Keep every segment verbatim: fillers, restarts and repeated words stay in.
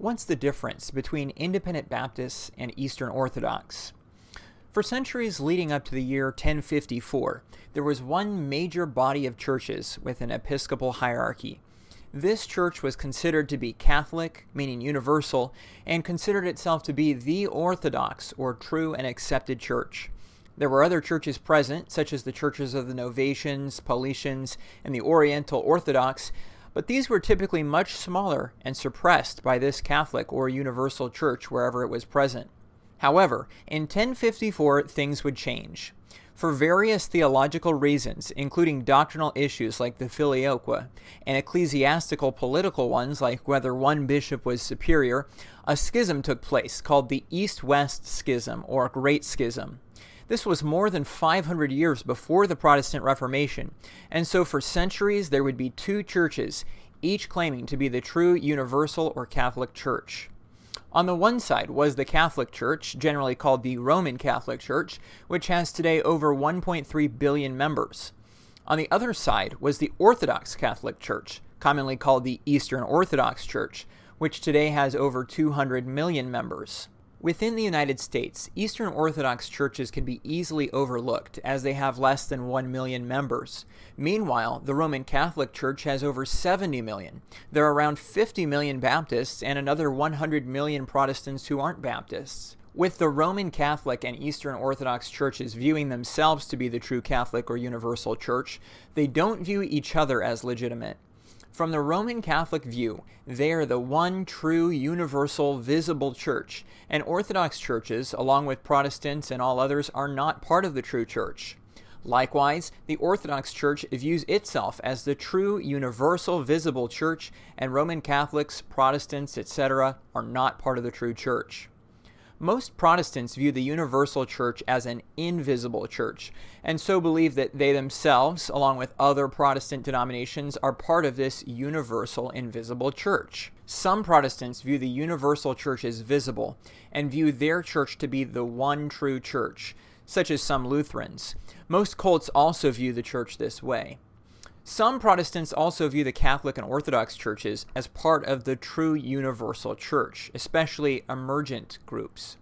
What's the difference between independent Baptists and Eastern Orthodox? For centuries leading up to the year ten fifty-four, there was one major body of churches with an episcopal hierarchy. This church was considered to be Catholic, meaning universal, and considered itself to be the Orthodox, or true and accepted church. There were other churches present, such as the churches of the Novatians, Paulicians, and the Oriental Orthodox, but these were typically much smaller and suppressed by this Catholic or universal church wherever it was present. However, in ten fifty-four, things would change. For various theological reasons, including doctrinal issues like the Filioque, and ecclesiastical political ones like whether one bishop was superior, a schism took place called the East-West Schism, or Great Schism. This was more than five hundred years before the Protestant Reformation, and so for centuries there would be two churches, each claiming to be the true universal or Catholic Church. On the one side was the Catholic Church, generally called the Roman Catholic Church, which has today over one point three billion members. On the other side was the Orthodox Catholic Church, commonly called the Eastern Orthodox Church, which today has over two hundred million members. Within the United States, Eastern Orthodox churches can be easily overlooked as they have less than one million members. Meanwhile, the Roman Catholic Church has over seventy million. There are around fifty million Baptists and another one hundred million Protestants who aren't Baptists. With the Roman Catholic and Eastern Orthodox churches viewing themselves to be the true Catholic or universal church, they don't view each other as legitimate. From the Roman Catholic view, they are the one true, universal, visible church, and Orthodox churches, along with Protestants and all others, are not part of the true church. Likewise, the Orthodox Church views itself as the true, universal, visible church, and Roman Catholics, Protestants, et cetera are not part of the true church. Most Protestants view the universal church as an invisible church, and so believe that they themselves, along with other Protestant denominations, are part of this universal invisible church. Some Protestants view the universal church as visible, and view their church to be the one true church, such as some Lutherans. Most cults also view the church this way. Some Protestants also view the Catholic and Orthodox churches as part of the true universal church, especially emergent groups.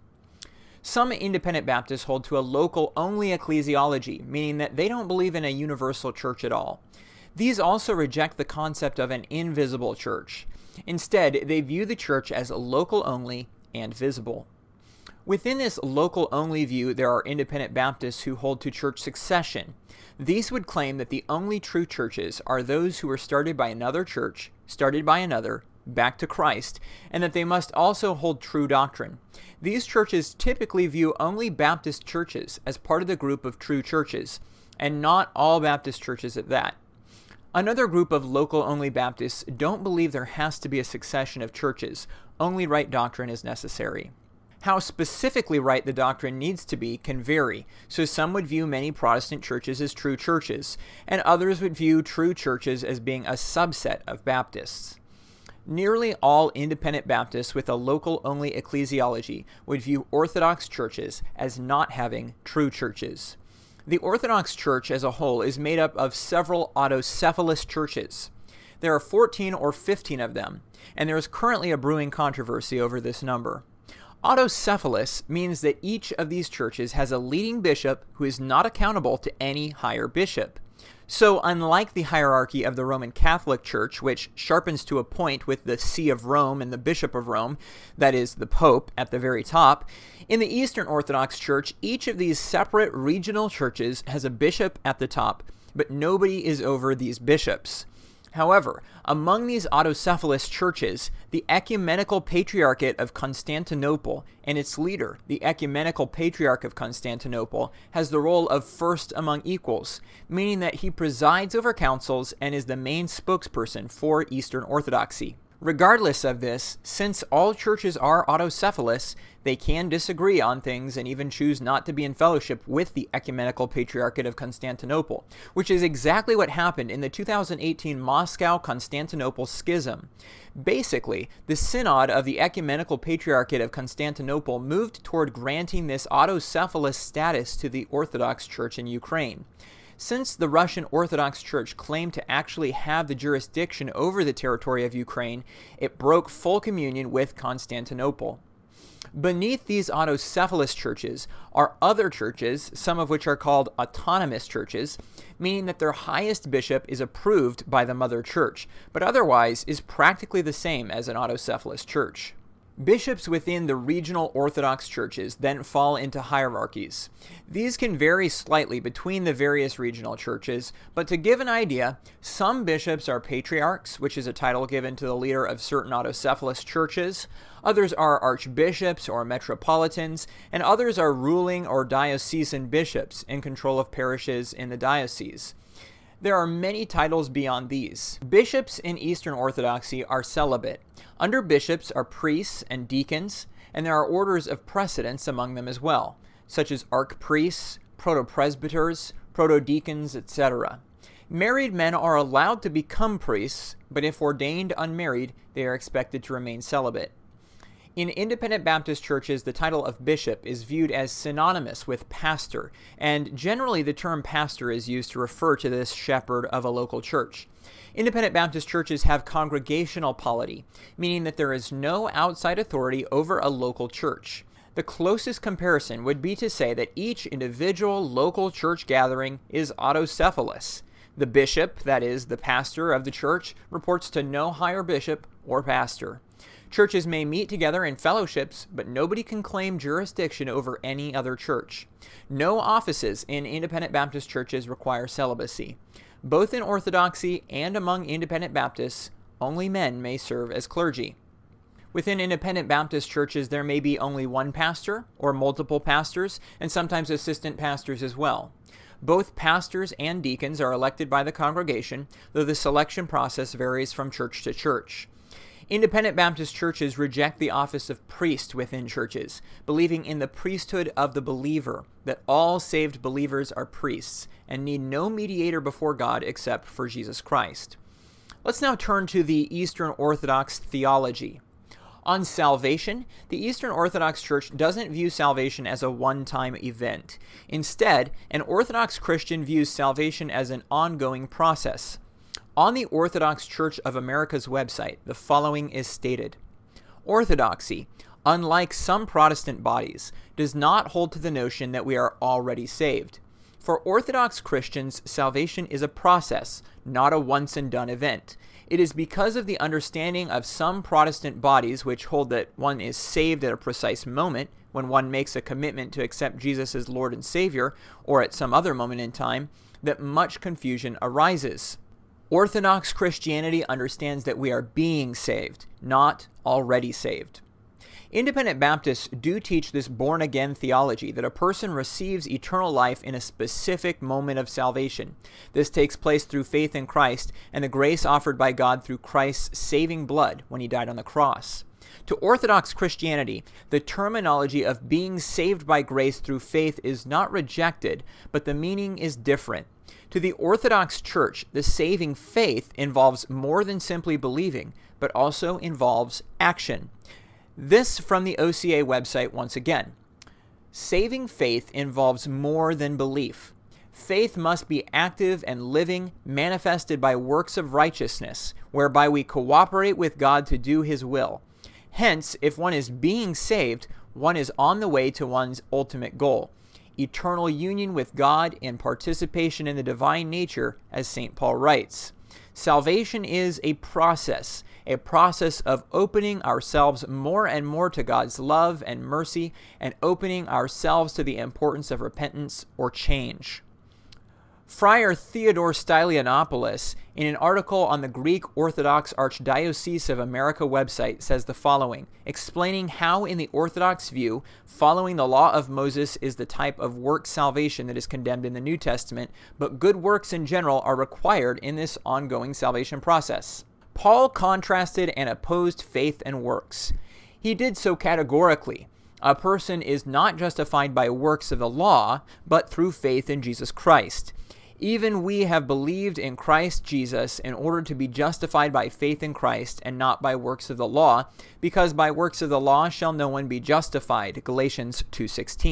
Some independent Baptists hold to a local-only ecclesiology, meaning that they don't believe in a universal church at all. These also reject the concept of an invisible church. Instead, they view the church as local-only and visible. Within this local-only view, there are independent Baptists who hold to church succession. These would claim that the only true churches are those who were started by another church, started by another, back to Christ, and that they must also hold true doctrine. These churches typically view only Baptist churches as part of the group of true churches, and not all Baptist churches at that. Another group of local-only Baptists don't believe there has to be a succession of churches, only right doctrine is necessary. How specifically right the doctrine needs to be can vary, so some would view many Protestant churches as true churches, and others would view true churches as being a subset of Baptists. Nearly all independent Baptists with a local-only ecclesiology would view Orthodox churches as not having true churches. The Orthodox Church as a whole is made up of several autocephalous churches. There are fourteen or fifteen of them, and there is currently a brewing controversy over this number. Autocephalous means that each of these churches has a leading bishop who is not accountable to any higher bishop. So unlike the hierarchy of the Roman Catholic Church, which sharpens to a point with the See of Rome and the Bishop of Rome, that is, the Pope, at the very top, in the Eastern Orthodox Church, each of these separate regional churches has a bishop at the top, but nobody is over these bishops. However, among these autocephalous churches, the Ecumenical Patriarchate of Constantinople and its leader, the Ecumenical Patriarch of Constantinople, has the role of first among equals, meaning that he presides over councils and is the main spokesperson for Eastern Orthodoxy. Regardless of this, since all churches are autocephalous, they can disagree on things and even choose not to be in fellowship with the Ecumenical Patriarchate of Constantinople, which is exactly what happened in the two thousand eighteen Moscow-Constantinople Schism. Basically, the Synod of the Ecumenical Patriarchate of Constantinople moved toward granting this autocephalous status to the Orthodox Church in Ukraine. Since the Russian Orthodox Church claimed to actually have the jurisdiction over the territory of Ukraine, it broke full communion with Constantinople. Beneath these autocephalous churches are other churches, some of which are called autonomous churches, meaning that their highest bishop is approved by the mother church, but otherwise is practically the same as an autocephalous church. Bishops within the regional Orthodox churches then fall into hierarchies. These can vary slightly between the various regional churches, but to give an idea, some bishops are patriarchs, which is a title given to the leader of certain autocephalous churches. Others are archbishops or metropolitans, and others are ruling or diocesan bishops in control of parishes in the diocese. There are many titles beyond these. Bishops in Eastern Orthodoxy are celibate. Under bishops are priests and deacons, and there are orders of precedence among them as well, such as archpriests, protopresbyters, protodeacons, et cetera. Married men are allowed to become priests, but if ordained unmarried, they are expected to remain celibate. In independent Baptist churches, the title of bishop is viewed as synonymous with pastor, and generally the term pastor is used to refer to this shepherd of a local church. Independent Baptist churches have congregational polity, meaning that there is no outside authority over a local church. The closest comparison would be to say that each individual local church gathering is autocephalous. The bishop, that is, the pastor of the church, reports to no higher bishop or pastor. Churches may meet together in fellowships, but nobody can claim jurisdiction over any other church. No offices in independent Baptist churches require celibacy. Both in Orthodoxy and among independent Baptists, only men may serve as clergy. Within independent Baptist churches, there may be only one pastor or multiple pastors, and sometimes assistant pastors as well. Both pastors and deacons are elected by the congregation, though the selection process varies from church to church. Independent Baptist churches reject the office of priest within churches, believing in the priesthood of the believer, that all saved believers are priests and need no mediator before God except for Jesus Christ. Let's now turn to the Eastern Orthodox theology. On salvation, the Eastern Orthodox Church doesn't view salvation as a one-time event. Instead, an Orthodox Christian views salvation as an ongoing process. On the Orthodox Church of America's website, the following is stated. Orthodoxy, unlike some Protestant bodies, does not hold to the notion that we are already saved. For Orthodox Christians, salvation is a process, not a once-and-done event. It is because of the understanding of some Protestant bodies which hold that one is saved at a precise moment, when one makes a commitment to accept Jesus as Lord and Savior, or at some other moment in time, that much confusion arises. Orthodox Christianity understands that we are being saved, not already saved. Independent Baptists do teach this born-again theology that a person receives eternal life in a specific moment of salvation. This takes place through faith in Christ and the grace offered by God through Christ's saving blood when he died on the cross. To Orthodox Christianity, the terminology of being saved by grace through faith is not rejected, but the meaning is different. To the Orthodox Church, the saving faith involves more than simply believing, but also involves action. This from the O C A website once again. Saving faith involves more than belief. Faith must be active and living, manifested by works of righteousness, whereby we cooperate with God to do His will. Hence, if one is being saved, one is on the way to one's ultimate goal, eternal union with God and participation in the divine nature, as Saint Paul writes. Salvation is a process, a process of opening ourselves more and more to God's love and mercy, and opening ourselves to the importance of repentance or change. Friar Theodore Stylianopoulos, in an article on the Greek Orthodox Archdiocese of America website, says the following, explaining how in the Orthodox view, following the law of Moses is the type of work salvation that is condemned in the New Testament, but good works in general are required in this ongoing salvation process. Paul contrasted and opposed faith and works. He did so categorically. A person is not justified by works of the law, but through faith in Jesus Christ. Even we have believed in Christ Jesus in order to be justified by faith in Christ and not by works of the law, because by works of the law shall no one be justified, Galatians two sixteen.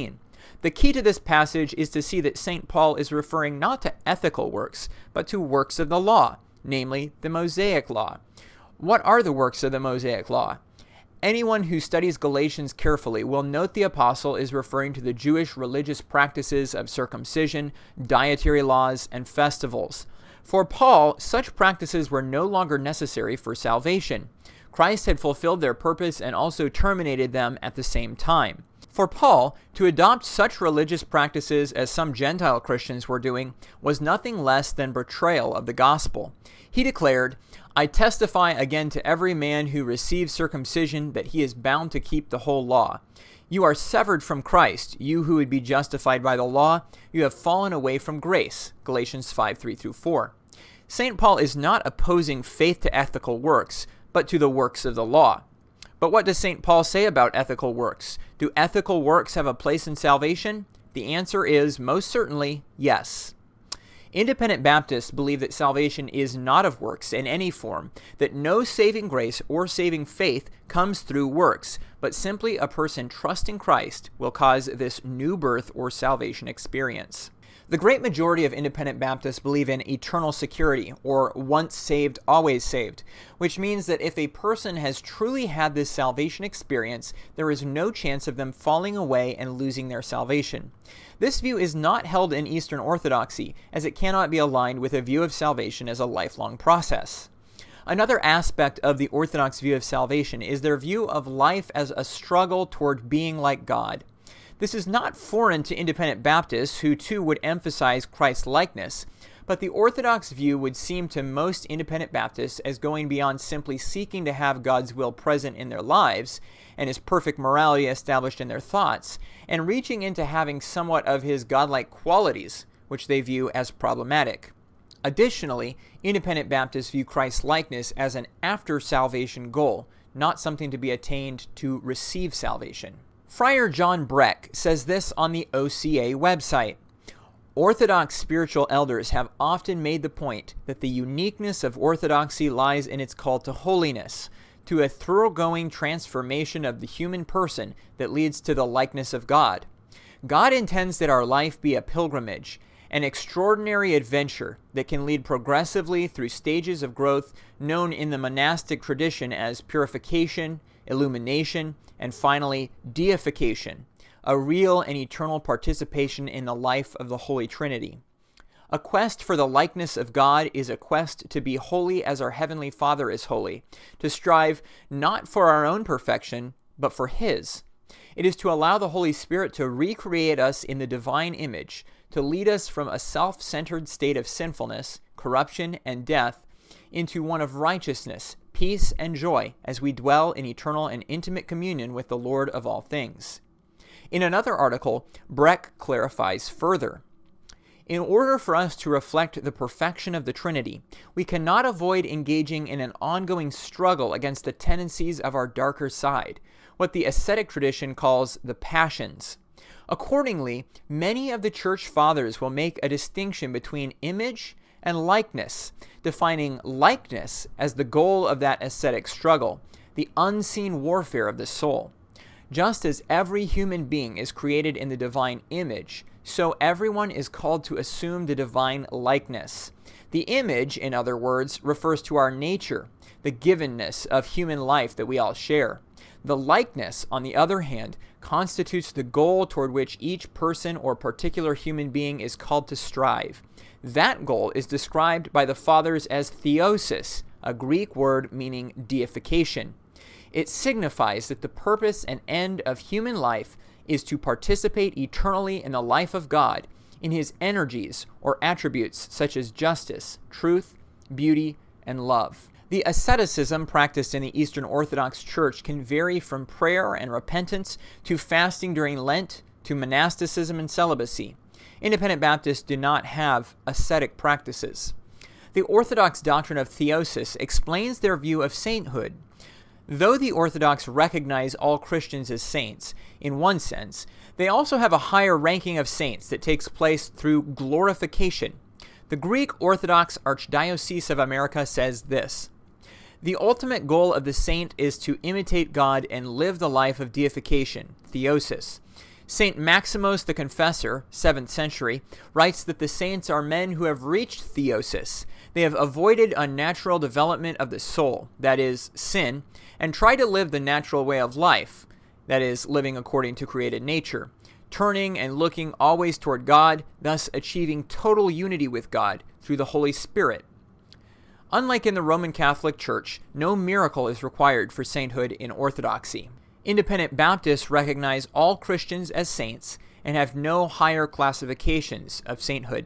The key to this passage is to see that Saint Paul is referring not to ethical works, but to works of the law, namely the Mosaic Law. What are the works of the Mosaic Law? Anyone who studies Galatians carefully will note the apostle is referring to the Jewish religious practices of circumcision, dietary laws, and festivals. For Paul, such practices were no longer necessary for salvation. Christ had fulfilled their purpose and also terminated them at the same time. For Paul, to adopt such religious practices as some Gentile Christians were doing was nothing less than betrayal of the gospel. He declared, "I testify again to every man who receives circumcision that he is bound to keep the whole law. You are severed from Christ, you who would be justified by the law. You have fallen away from grace." Galatians five, three through four. Saint Paul is not opposing faith to ethical works, but to the works of the law. But what does Saint Paul say about ethical works? Do ethical works have a place in salvation? The answer is most certainly yes. Independent Baptists believe that salvation is not of works in any form, that no saving grace or saving faith comes through works, but simply a person trusting Christ will cause this new birth or salvation experience. The great majority of independent Baptists believe in eternal security, or once saved, always saved, which means that if a person has truly had this salvation experience, there is no chance of them falling away and losing their salvation. This view is not held in Eastern Orthodoxy, as it cannot be aligned with a view of salvation as a lifelong process. Another aspect of the Orthodox view of salvation is their view of life as a struggle toward being like God. This is not foreign to independent Baptists, who too would emphasize Christ's likeness, but the Orthodox view would seem to most independent Baptists as going beyond simply seeking to have God's will present in their lives and his perfect morality established in their thoughts, and reaching into having somewhat of his godlike qualities, which they view as problematic. Additionally, independent Baptists view Christ's likeness as an after-salvation goal, not something to be attained to receive salvation. Friar John Breck says this on the O C A website. Orthodox spiritual elders have often made the point that the uniqueness of orthodoxy lies in its call to holiness, to a thoroughgoing transformation of the human person that leads to the likeness of God. God intends that our life be a pilgrimage, an extraordinary adventure that can lead progressively through stages of growth known in the monastic tradition as purification, illumination, and finally deification, a real and eternal participation in the life of the Holy Trinity. A quest for the likeness of God is a quest to be holy as our Heavenly Father is holy, to strive not for our own perfection, but for His. It is to allow the Holy Spirit to recreate us in the divine image, to lead us from a self-centered state of sinfulness, corruption, and death into one of righteousness, peace, and joy as we dwell in eternal and intimate communion with the Lord of all things. In another article, Breck clarifies further. In order for us to reflect the perfection of the Trinity, we cannot avoid engaging in an ongoing struggle against the tendencies of our darker side, what the ascetic tradition calls the passions. Accordingly, many of the Church Fathers will make a distinction between image and likeness, defining likeness as the goal of that ascetic struggle, the unseen warfare of the soul. Just as every human being is created in the divine image, so everyone is called to assume the divine likeness. The image, in other words, refers to our nature, the givenness of human life that we all share. The likeness, on the other hand, constitutes the goal toward which each person or particular human being is called to strive. That goal is described by the Fathers as theosis, a Greek word meaning deification. It signifies that the purpose and end of human life is to participate eternally in the life of God, in His energies or attributes such as justice, truth, beauty, and love. The asceticism practiced in the Eastern Orthodox Church can vary from prayer and repentance to fasting during Lent to monasticism and celibacy. Independent Baptists do not have ascetic practices. The Orthodox doctrine of theosis explains their view of sainthood. Though the Orthodox recognize all Christians as saints, in one sense, they also have a higher ranking of saints that takes place through glorification. The Greek Orthodox Archdiocese of America says this: the ultimate goal of the saint is to imitate God and live the life of deification, theosis. Saint Maximus the Confessor, seventh century, writes that the saints are men who have reached theosis. They have avoided unnatural development of the soul, that is, sin, and try to live the natural way of life, that is, living according to created nature, turning and looking always toward God, thus achieving total unity with God through the Holy Spirit. Unlike in the Roman Catholic Church, no miracle is required for sainthood in Orthodoxy. Independent Baptists recognize all Christians as saints and have no higher classifications of sainthood.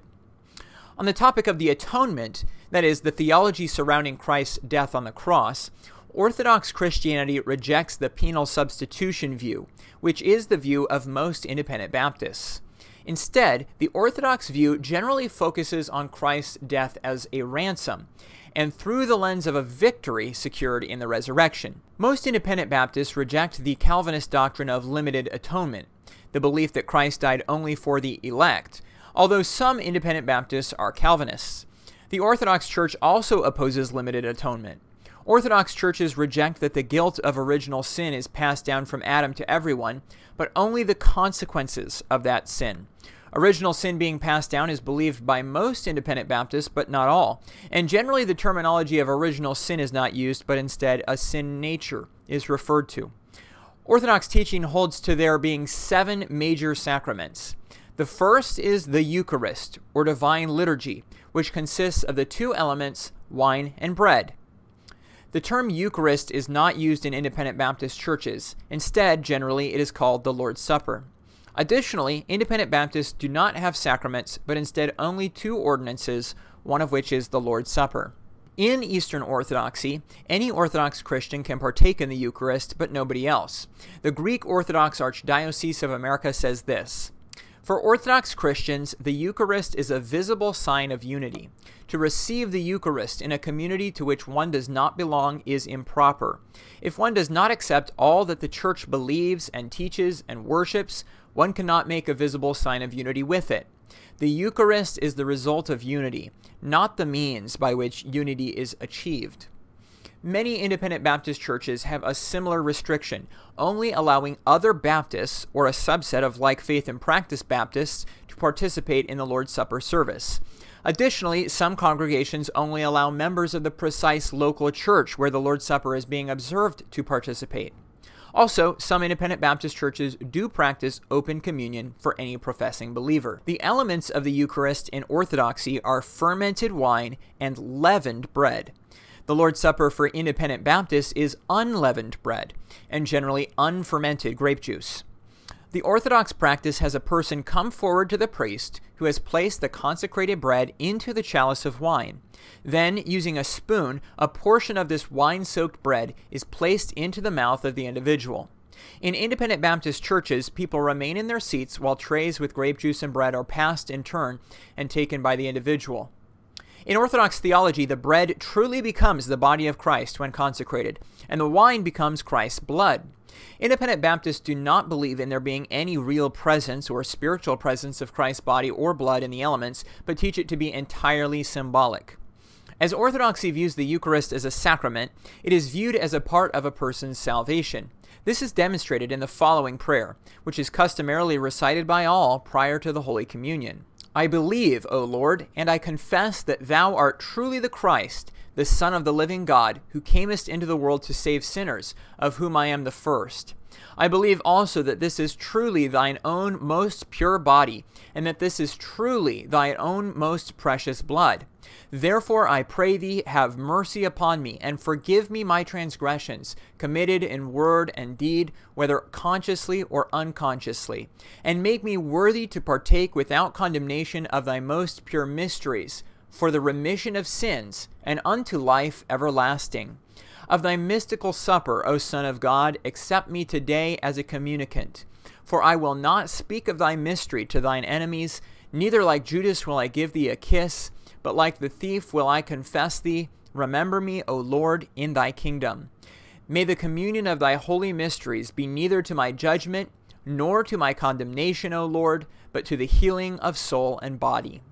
On the topic of the atonement, that is, the theology surrounding Christ's death on the cross, Orthodox Christianity rejects the penal substitution view, which is the view of most independent Baptists. Instead, the Orthodox view generally focuses on Christ's death as a ransom, and through the lens of a victory secured in the resurrection. Most independent Baptists reject the Calvinist doctrine of limited atonement, the belief that Christ died only for the elect, although some independent Baptists are Calvinists. The Orthodox Church also opposes limited atonement. Orthodox churches reject that the guilt of original sin is passed down from Adam to everyone, but only the consequences of that sin. Original sin being passed down is believed by most independent Baptists, but not all. And generally the terminology of original sin is not used, but instead a sin nature is referred to. Orthodox teaching holds to there being seven major sacraments. The first is the Eucharist, or divine liturgy, which consists of the two elements, wine and bread. The term Eucharist is not used in independent Baptist churches. Instead, generally, it is called the Lord's Supper. Additionally, independent Baptists do not have sacraments, but instead only two ordinances, one of which is the Lord's Supper. In Eastern Orthodoxy, any Orthodox Christian can partake in the Eucharist, but nobody else. The Greek Orthodox Archdiocese of America says this: "For Orthodox Christians, the Eucharist is a visible sign of unity. To receive the Eucharist in a community to which one does not belong is improper. If one does not accept all that the Church believes and teaches and worships, one cannot make a visible sign of unity with it. The Eucharist is the result of unity, not the means by which unity is achieved." Many independent Baptist churches have a similar restriction, only allowing other Baptists, or a subset of like faith and practice Baptists, to participate in the Lord's Supper service. Additionally, some congregations only allow members of the precise local church where the Lord's Supper is being observed to participate. Also, some independent Baptist churches do practice open communion for any professing believer. The elements of the Eucharist in Orthodoxy are fermented wine and leavened bread. The Lord's Supper for independent Baptists is unleavened bread and generally unfermented grape juice. The Orthodox practice has a person come forward to the priest who has placed the consecrated bread into the chalice of wine. Then, using a spoon, a portion of this wine-soaked bread is placed into the mouth of the individual. In independent Baptist churches, people remain in their seats while trays with grape juice and bread are passed in turn and taken by the individual. In Orthodox theology, the bread truly becomes the body of Christ when consecrated, and the wine becomes Christ's blood. Independent Baptists do not believe in there being any real presence or spiritual presence of Christ's body or blood in the elements, but teach it to be entirely symbolic. As Orthodoxy views the Eucharist as a sacrament, it is viewed as a part of a person's salvation. This is demonstrated in the following prayer, which is customarily recited by all prior to the Holy Communion. "I believe, O Lord, and I confess that thou art truly the Christ, the Son of the living God, who camest into the world to save sinners, of whom I am the first. I believe also that this is truly thine own most pure body, and that this is truly thine own most precious blood. Therefore I pray thee, have mercy upon me, and forgive me my transgressions, committed in word and deed, whether consciously or unconsciously, and make me worthy to partake without condemnation of thy most pure mysteries, for the remission of sins, and unto life everlasting. Of thy mystical supper, O Son of God, accept me today as a communicant. For I will not speak of thy mystery to thine enemies, neither like Judas will I give thee a kiss, but like the thief will I confess thee. Remember me, O Lord, in thy kingdom. May the communion of thy holy mysteries be neither to my judgment, nor to my condemnation, O Lord, but to the healing of soul and body."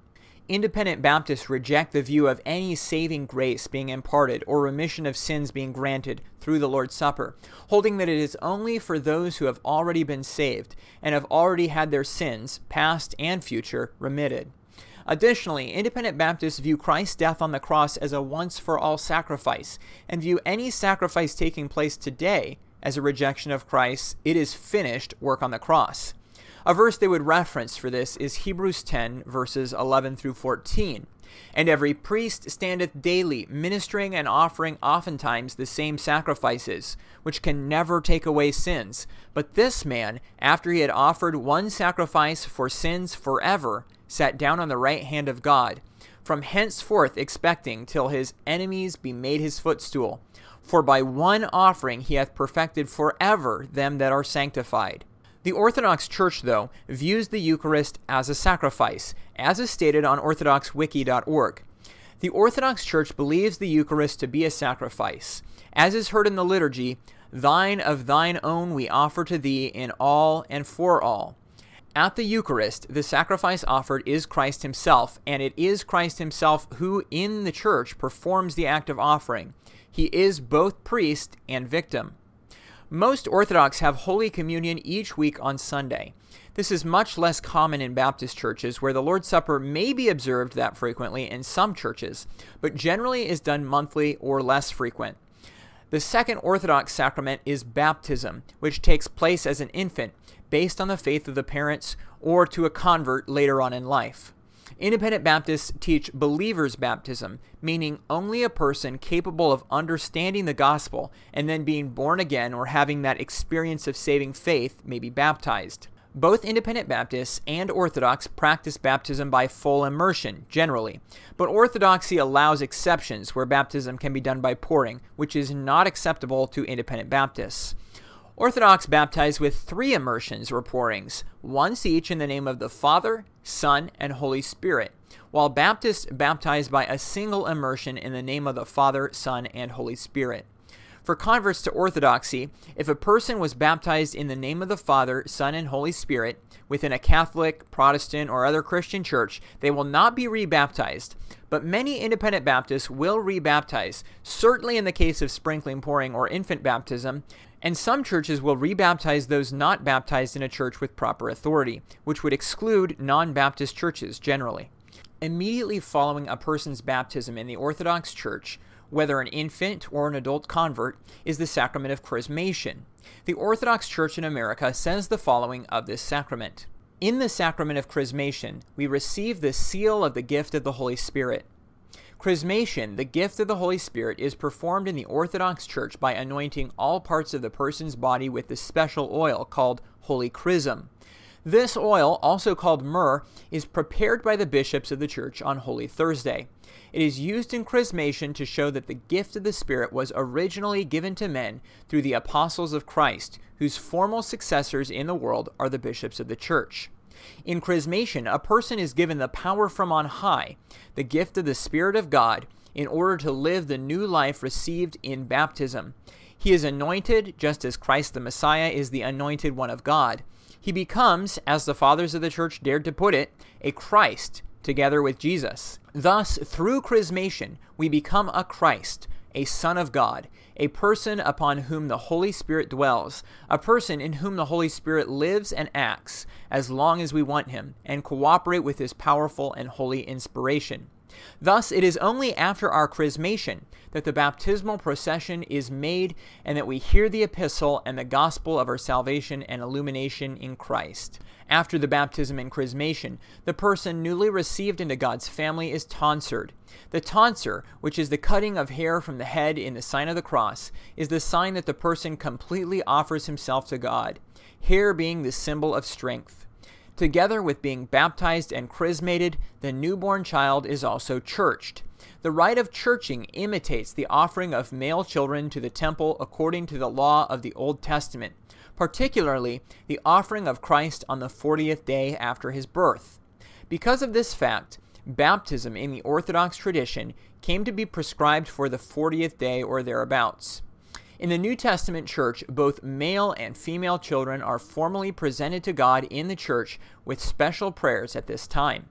independent Baptists reject the view of any saving grace being imparted or remission of sins being granted through the Lord's Supper, holding that it is only for those who have already been saved and have already had their sins, past and future, remitted. Additionally, independent Baptists view Christ's death on the cross as a once-for-all sacrifice and view any sacrifice taking place today as a rejection of Christ's "it is finished" work on the cross. A verse they would reference for this is Hebrews ten, verses eleven through fourteen. "And every priest standeth daily, ministering and offering oftentimes the same sacrifices, which can never take away sins. But this man, after he had offered one sacrifice for sins forever, sat down on the right hand of God, from henceforth expecting till his enemies be made his footstool. For by one offering he hath perfected forever them that are sanctified." The Orthodox Church, though, views the Eucharist as a sacrifice, as is stated on orthodox wiki dot org. The Orthodox Church believes the Eucharist to be a sacrifice. As is heard in the liturgy, "Thine of thine own we offer to thee in all and for all." At the Eucharist, the sacrifice offered is Christ himself, and it is Christ himself who, in the Church, performs the act of offering. He is both priest and victim. Most Orthodox have Holy Communion each week on Sunday. This is much less common in Baptist churches, where the Lord's Supper may be observed that frequently in some churches, but generally is done monthly or less frequent. The second Orthodox sacrament is baptism, which takes place as an infant, based on the faith of the parents or to a convert later on in life. Independent Baptists teach believer's baptism, meaning only a person capable of understanding the gospel and then being born again or having that experience of saving faith may be baptized. Both Independent Baptists and Orthodox practice baptism by full immersion, generally, but Orthodoxy allows exceptions where baptism can be done by pouring, which is not acceptable to Independent Baptists. Orthodox baptize with three immersions or pourings, once each in the name of the Father, Son, and Holy Spirit, while Baptists baptize by a single immersion in the name of the Father, Son, and Holy Spirit. For converts to Orthodoxy, if a person was baptized in the name of the Father, Son, and Holy Spirit within a Catholic, Protestant, or other Christian church, they will not be rebaptized. But many Independent Baptists will rebaptize, certainly in the case of sprinkling, pouring, or infant baptism, and some churches will rebaptize those not baptized in a church with proper authority, which would exclude non-Baptist churches generally. Immediately following a person's baptism in the Orthodox Church, whether an infant or an adult convert, is the sacrament of chrismation. The Orthodox Church in America says the following of this sacrament. "In the sacrament of chrismation, we receive the seal of the gift of the Holy Spirit. Chrismation, the gift of the Holy Spirit, is performed in the Orthodox Church by anointing all parts of the person's body with the special oil called holy chrism. This oil, also called myrrh, is prepared by the bishops of the Church on Holy Thursday. It is used in chrismation to show that the gift of the Spirit was originally given to men through the apostles of Christ, whose formal successors in the world are the bishops of the Church. In chrismation, a person is given the power from on high, the gift of the Spirit of God, in order to live the new life received in baptism. He is anointed, just as Christ the Messiah is the anointed one of God. He becomes, as the fathers of the Church dared to put it, a Christ, together with Jesus. Thus, through chrismation, we become a Christ, a Son of God, a person upon whom the Holy Spirit dwells, a person in whom the Holy Spirit lives and acts, as long as we want him, and cooperate with his powerful and holy inspiration. Thus, it is only after our chrismation that the baptismal procession is made and that we hear the epistle and the gospel of our salvation and illumination in Christ. After the baptism and chrismation, the person newly received into God's family is tonsured. The tonsure, which is the cutting of hair from the head in the sign of the cross, is the sign that the person completely offers himself to God, hair being the symbol of strength. Together with being baptized and chrismated, the newborn child is also churched. The rite of churching imitates the offering of male children to the temple according to the law of the Old Testament, particularly the offering of Christ on the fortieth day after his birth. Because of this fact, baptism in the Orthodox tradition came to be prescribed for the fortieth day or thereabouts. In the New Testament church, both male and female children are formally presented to God in the church with special prayers at this time.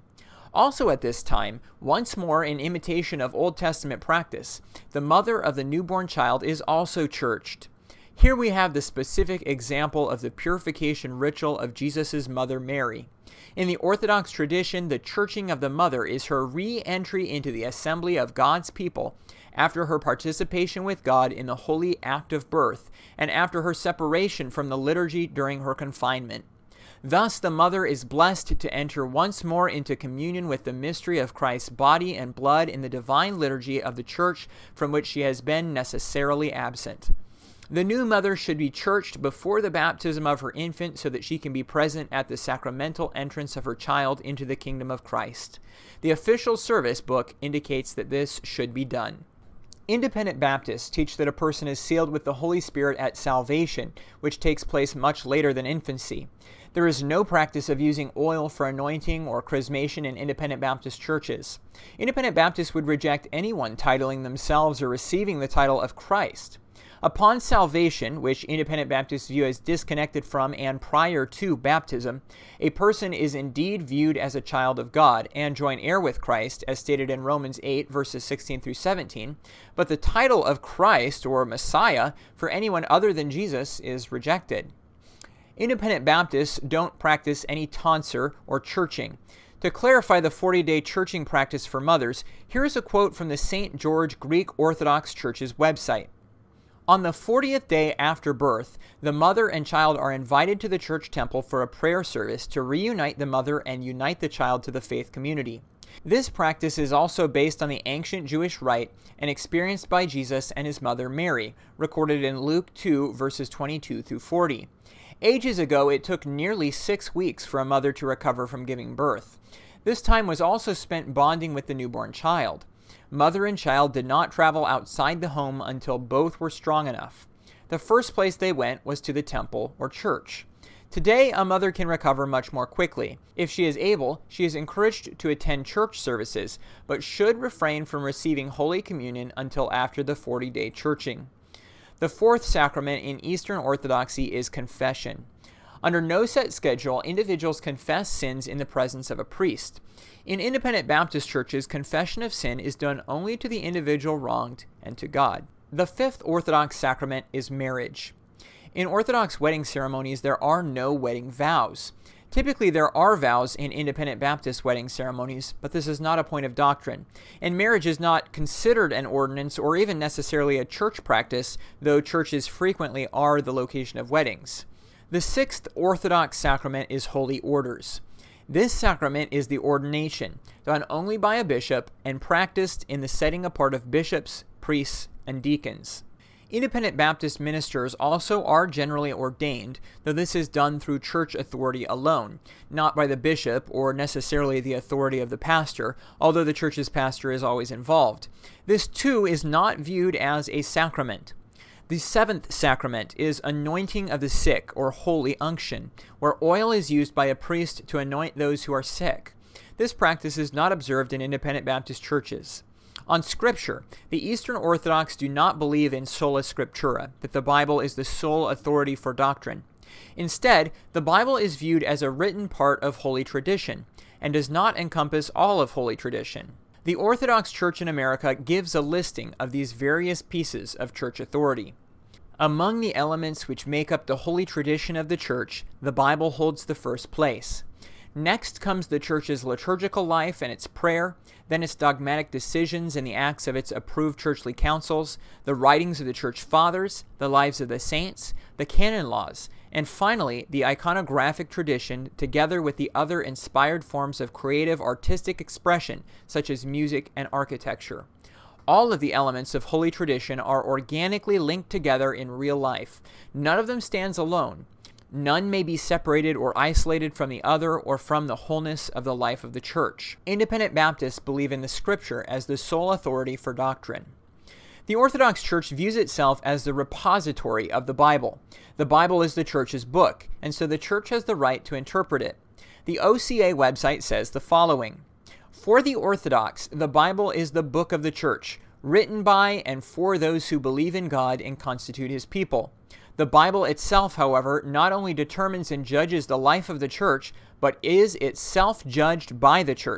Also at this time, once more in imitation of Old Testament practice, the mother of the newborn child is also churched. Here we have the specific example of the purification ritual of Jesus' mother Mary. In the Orthodox tradition, the churching of the mother is her re-entry into the assembly of God's people after her participation with God in the holy act of birth and after her separation from the liturgy during her confinement. Thus, the mother is blessed to enter once more into communion with the mystery of Christ's body and blood in the divine liturgy of the church from which she has been necessarily absent. The new mother should be churched before the baptism of her infant so that she can be present at the sacramental entrance of her child into the kingdom of Christ. The official service book indicates that this should be done. Independent Baptists teach that a person is sealed with the Holy Spirit at salvation, which takes place much later than infancy. There is no practice of using oil for anointing or chrismation in Independent Baptist churches. Independent Baptists would reject anyone titling themselves or receiving the title of Christ. Upon salvation, which Independent Baptists view as disconnected from and prior to baptism, a person is indeed viewed as a child of God and joint heir with Christ, as stated in Romans eight, verses sixteen through seventeen, but the title of Christ or Messiah for anyone other than Jesus is rejected. Independent Baptists don't practice any tonsure or churching. To clarify the forty-day churching practice for mothers, here is a quote from the Saint George Greek Orthodox Church's website. On the fortieth day after birth, the mother and child are invited to the church temple for a prayer service to reunite the mother and unite the child to the faith community. This practice is also based on the ancient Jewish rite and experienced by Jesus and his mother Mary, recorded in Luke two, verses twenty-two through forty. Ages ago, it took nearly six weeks for a mother to recover from giving birth. This time was also spent bonding with the newborn child. Mother and child did not travel outside the home until both were strong enough. The first place they went was to the temple or church. Today, a mother can recover much more quickly. If she is able, she is encouraged to attend church services, but should refrain from receiving Holy Communion until after the forty-day churching. The fourth sacrament in Eastern Orthodoxy is confession. Under no set schedule, individuals confess sins in the presence of a priest. In Independent Baptist churches, confession of sin is done only to the individual wronged and to God. The fifth Orthodox sacrament is marriage. In Orthodox wedding ceremonies, there are no wedding vows. Typically, there are vows in Independent Baptist wedding ceremonies, but this is not a point of doctrine. And marriage is not considered an ordinance or even necessarily a church practice, though churches frequently are the location of weddings. The sixth Orthodox sacrament is holy orders. This sacrament is the ordination, done only by a bishop and practiced in the setting apart of bishops, priests, and deacons. Independent Baptist ministers also are generally ordained, though this is done through church authority alone, not by the bishop or necessarily the authority of the pastor, although the church's pastor is always involved. This too is not viewed as a sacrament. The seventh sacrament is anointing of the sick, or holy unction, where oil is used by a priest to anoint those who are sick. This practice is not observed in Independent Baptist churches. On Scripture, the Eastern Orthodox do not believe in sola scriptura, that the Bible is the sole authority for doctrine. Instead, the Bible is viewed as a written part of holy tradition, and does not encompass all of holy tradition. The Orthodox Church in America gives a listing of these various pieces of church authority. Among the elements which make up the holy tradition of the church, the Bible holds the first place. Next comes the church's liturgical life and its prayer, then its dogmatic decisions and the acts of its approved churchly councils, the writings of the church fathers, the lives of the saints, the canon laws, and finally the iconographic tradition together with the other inspired forms of creative artistic expression such as music and architecture. All of the elements of holy tradition are organically linked together in real life. None of them stands alone. None may be separated or isolated from the other or from the wholeness of the life of the church. Independent Baptists believe in the Scripture as the sole authority for doctrine. The Orthodox Church views itself as the repository of the Bible. The Bible is the church's book, and so the church has the right to interpret it. The O C A website says the following: "For the Orthodox, the Bible is the book of the church, written by and for those who believe in God and constitute his people. The Bible itself, however, not only determines and judges the life of the church, but is itself judged by the church,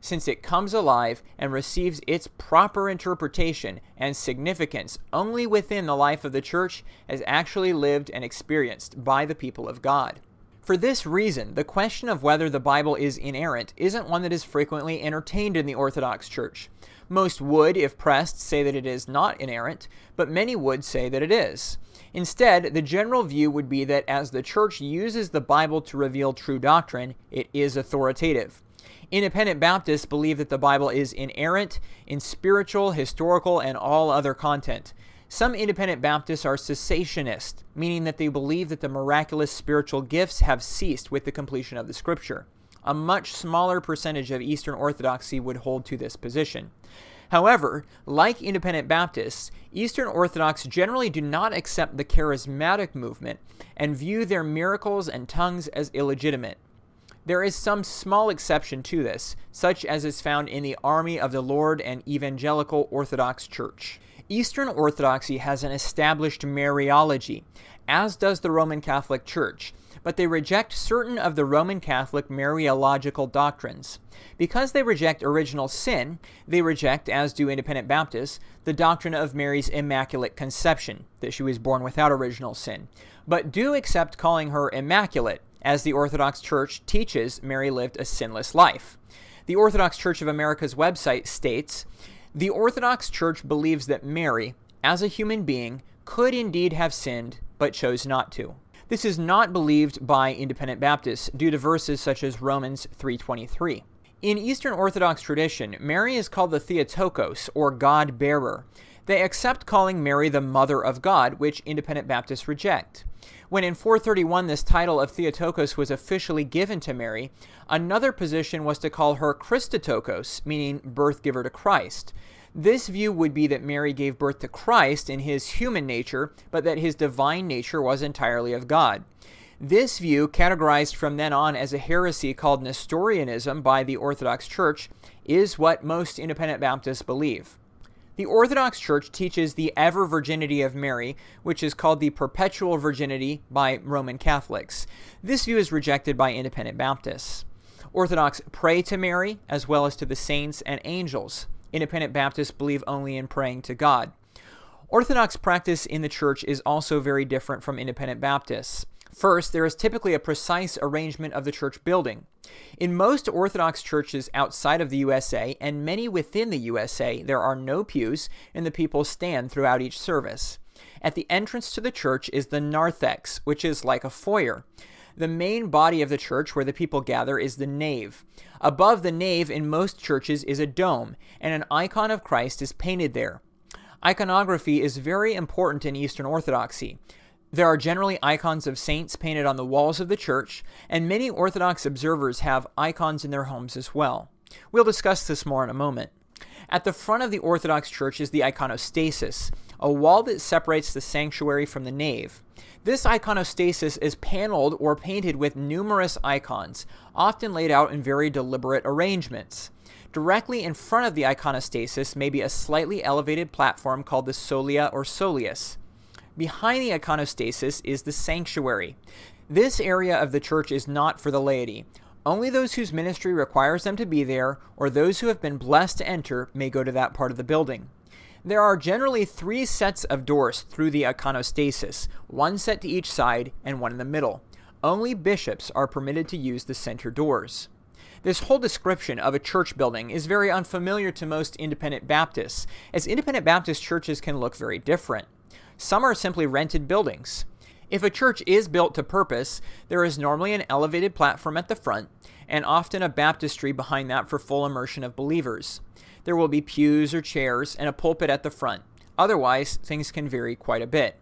since it comes alive and receives its proper interpretation and significance only within the life of the church as actually lived and experienced by the people of God. For this reason, the question of whether the Bible is inerrant isn't one that is frequently entertained in the Orthodox Church. Most would, if pressed, say that it is not inerrant, but many would say that it is. Instead, the general view would be that as the Church uses the Bible to reveal true doctrine, it is authoritative. Independent Baptists believe that the Bible is inerrant in spiritual, historical, and all other content. Some Independent Baptists are cessationist, meaning that they believe that the miraculous spiritual gifts have ceased with the completion of the Scripture. A much smaller percentage of Eastern Orthodoxy would hold to this position. However, like Independent Baptists, Eastern Orthodox generally do not accept the charismatic movement and view their miracles and tongues as illegitimate. There is some small exception to this, such as is found in the Army of the Lord and Evangelical Orthodox Church. Eastern Orthodoxy has an established Mariology, as does the Roman Catholic Church, but they reject certain of the Roman Catholic Mariological doctrines. Because they reject original sin, they reject, as do Independent Baptists, the doctrine of Mary's Immaculate Conception, that she was born without original sin, but do accept calling her immaculate, as the Orthodox Church teaches Mary lived a sinless life. The Orthodox Church of America's website states, "The Orthodox Church believes that Mary, as a human being, could indeed have sinned, but chose not to." This is not believed by Independent Baptists due to verses such as Romans three twenty-three. In Eastern Orthodox tradition, Mary is called the Theotokos, or God-bearer. They accept calling Mary the Mother of God, which Independent Baptists reject. When in four thirty-one this title of Theotokos was officially given to Mary, another position was to call her Christotokos, meaning birth giver to Christ. This view would be that Mary gave birth to Christ in his human nature, but that his divine nature was entirely of God. This view, categorized from then on as a heresy called Nestorianism by the Orthodox Church, is what most Independent Baptists believe. The Orthodox Church teaches the ever virginity of Mary, which is called the perpetual virginity by Roman Catholics. This view is rejected by Independent Baptists. Orthodox pray to Mary, as well as to the saints and angels. Independent Baptists believe only in praying to God. Orthodox practice in the church is also very different from Independent Baptists. First, there is typically a precise arrangement of the church building. In most Orthodox churches outside of the U S A, and many within the U S A, there are no pews, and the people stand throughout each service. At the entrance to the church is the narthex, which is like a foyer. The main body of the church where the people gather is the nave. Above the nave in most churches is a dome, and an icon of Christ is painted there. Iconography is very important in Eastern Orthodoxy. There are generally icons of saints painted on the walls of the church, and many Orthodox observers have icons in their homes as well. We'll discuss this more in a moment. At the front of the Orthodox Church is the iconostasis, a wall that separates the sanctuary from the nave. This iconostasis is paneled or painted with numerous icons, often laid out in very deliberate arrangements. Directly in front of the iconostasis may be a slightly elevated platform called the solia or soleus. Behind the iconostasis is the sanctuary. This area of the church is not for the laity. Only those whose ministry requires them to be there, or those who have been blessed to enter, may go to that part of the building. There are generally three sets of doors through the iconostasis, one set to each side and one in the middle. Only bishops are permitted to use the center doors. This whole description of a church building is very unfamiliar to most Independent Baptists, as Independent Baptist churches can look very different. Some are simply rented buildings. If a church is built to purpose, there is normally an elevated platform at the front, and often a baptistry behind that for full immersion of believers. There will be pews or chairs and a pulpit at the front. Otherwise, things can vary quite a bit.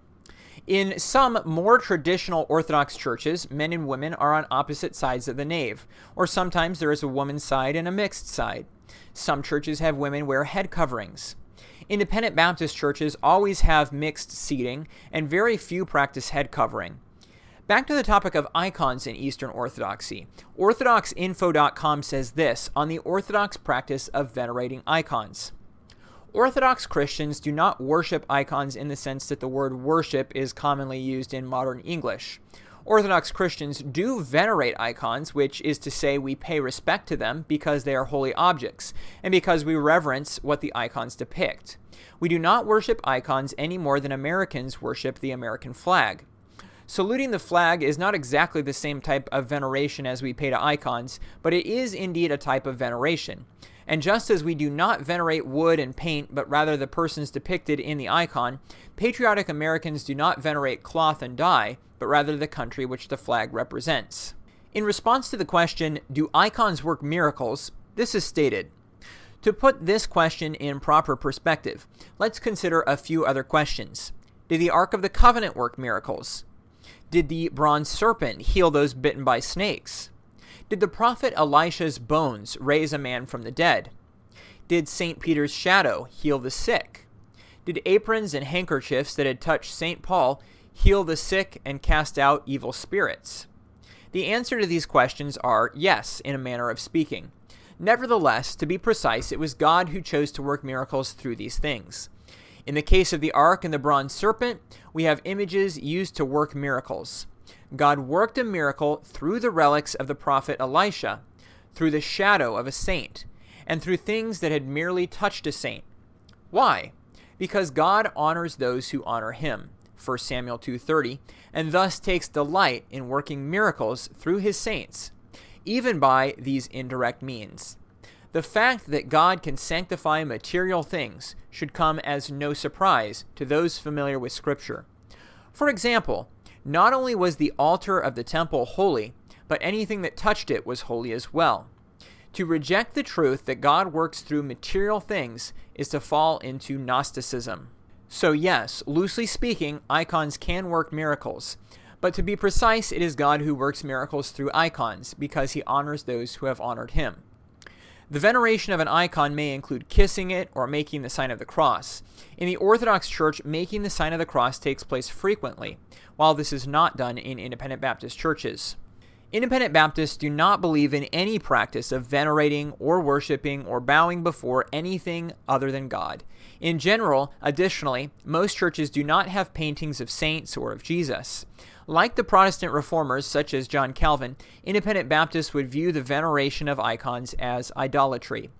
In some more traditional Orthodox churches, men and women are on opposite sides of the nave, or sometimes there is a woman's side and a mixed side. Some churches have women wear head coverings. Independent Baptist churches always have mixed seating, and very few practice head covering. Back to the topic of icons in Eastern Orthodoxy. Orthodox info dot com says this on the Orthodox practice of venerating icons. Orthodox Christians do not worship icons in the sense that the word worship is commonly used in modern English. Orthodox Christians do venerate icons, which is to say we pay respect to them because they are holy objects, and because we reverence what the icons depict. We do not worship icons any more than Americans worship the American flag. Saluting the flag is not exactly the same type of veneration as we pay to icons, but it is indeed a type of veneration. And just as we do not venerate wood and paint, but rather the persons depicted in the icon, patriotic Americans do not venerate cloth and dye, but rather the country which the flag represents. In response to the question, do icons work miracles? This is stated. To put this question in proper perspective, let's consider a few other questions. Did the Ark of the Covenant work miracles? Did the bronze serpent heal those bitten by snakes? Did the prophet Elisha's bones raise a man from the dead? Did Saint Peter's shadow heal the sick? Did aprons and handkerchiefs that had touched Saint Paul heal the sick and cast out evil spirits? The answer to these questions are yes, in a manner of speaking. Nevertheless, to be precise, it was God who chose to work miracles through these things. In the case of the ark and the bronze serpent, we have images used to work miracles. God worked a miracle through the relics of the prophet Elisha, through the shadow of a saint, and through things that had merely touched a saint. Why? Because God honors those who honor him, First Samuel two thirty, and thus takes delight in working miracles through his saints, even by these indirect means. The fact that God can sanctify material things should come as no surprise to those familiar with Scripture. For example, not only was the altar of the temple holy, but anything that touched it was holy as well. To reject the truth that God works through material things is to fall into Gnosticism. So yes, loosely speaking, icons can work miracles. But to be precise, it is God who works miracles through icons, because he honors those who have honored him. The veneration of an icon may include kissing it or making the sign of the cross. In the Orthodox Church, making the sign of the cross takes place frequently, while this is not done in Independent Baptist churches. Independent Baptists do not believe in any practice of venerating or worshiping or bowing before anything other than God. In general, additionally, most churches do not have paintings of saints or of Jesus. Like the Protestant reformers such as John Calvin, Independent Baptists would view the veneration of icons as idolatry.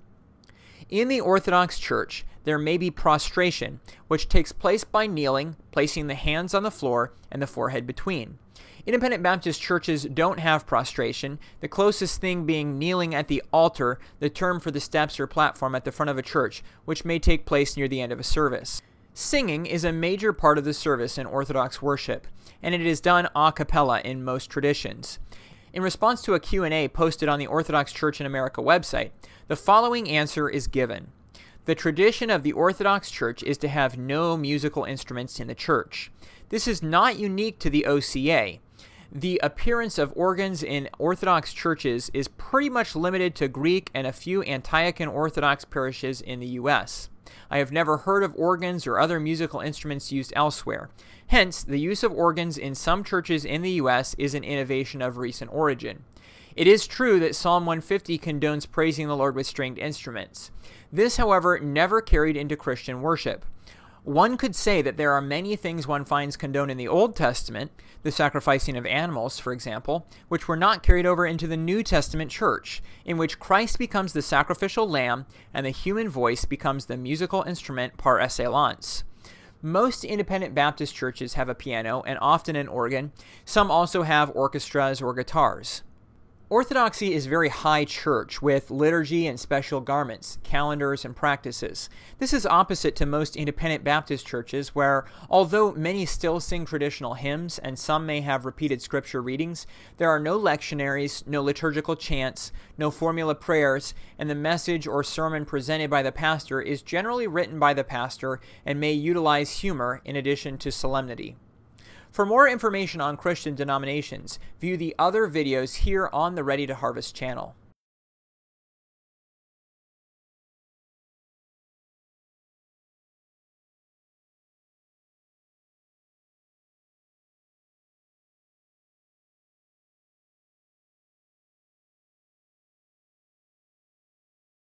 In the Orthodox Church, there may be prostration, which takes place by kneeling, placing the hands on the floor and the forehead between. Independent Baptist churches don't have prostration, the closest thing being kneeling at the altar, the term for the steps or platform at the front of a church, which may take place near the end of a service. Singing is a major part of the service in Orthodox worship, and it is done a cappella in most traditions. In response to a Q and A posted on the Orthodox Church in America website, the following answer is given. The tradition of the Orthodox Church is to have no musical instruments in the church. This is not unique to the O C A. The appearance of organs in Orthodox churches is pretty much limited to Greek and a few Antiochian Orthodox parishes in the U S. I have never heard of organs or other musical instruments used elsewhere. Hence, the use of organs in some churches in the U S is an innovation of recent origin. It is true that Psalm one fifty condones praising the Lord with stringed instruments. This, however, never carried into Christian worship. One could say that there are many things one finds condoned in the Old Testament, the sacrificing of animals, for example, which were not carried over into the New Testament church, in which Christ becomes the sacrificial lamb and the human voice becomes the musical instrument par excellence. Most Independent Baptist churches have a piano and often an organ. Some also have orchestras or guitars. Orthodoxy is very high church with liturgy and special garments, calendars, and practices. This is opposite to most Independent Baptist churches where, although many still sing traditional hymns and some may have repeated scripture readings, there are no lectionaries, no liturgical chants, no formula prayers, and the message or sermon presented by the pastor is generally written by the pastor and may utilize humor in addition to solemnity. For more information on Christian denominations, view the other videos here on the Ready to Harvest channel.